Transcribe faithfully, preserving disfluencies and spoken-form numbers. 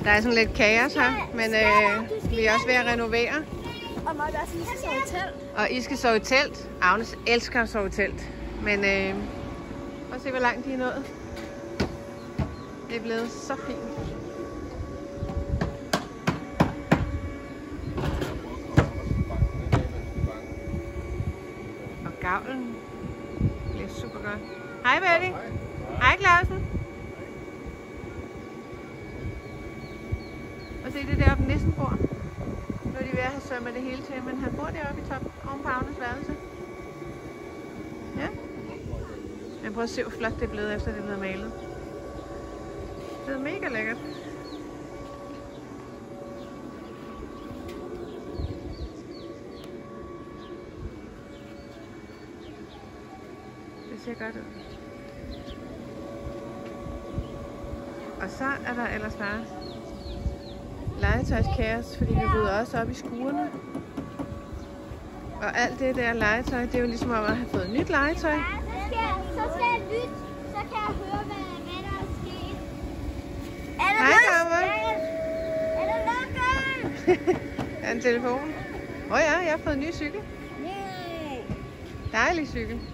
Der er sådan lidt kaos her, men øh, vi er også ved at renovere. Og Maja også lige skal sove i telt. Og I skal sove i telt. Agnes elsker at sove i telt. Men øh, prøv at se, hvor langt de er nået. Det er blevet så fint. Og gavlen bliver super godt. Hej Betty. Hej Clausen. Og se det deroppe, næsten bor. Nu er de ved at have sømmet det hele til, men han bor deroppe i toppen, oven på Agnes værelse. Ja. Men prøv at se, hvor flot det er blevet, efter det er blevet malet. Det er mega lækkert. Det ser godt ud. Og så er der ellers bare legetøjskaos, fordi vi rydder også op i skuerne. Og alt det der legetøj, det er jo ligesom om at have fået nyt legetøj. Så skal jeg, så skal jeg lytte, så kan jeg høre, hvad, hvad der er sket. Er der Hej, lukket? Gammel. Er der lukket? Er en telefon? Åh oh ja, jeg har fået en ny cykel. Nej. Dejlig cykel.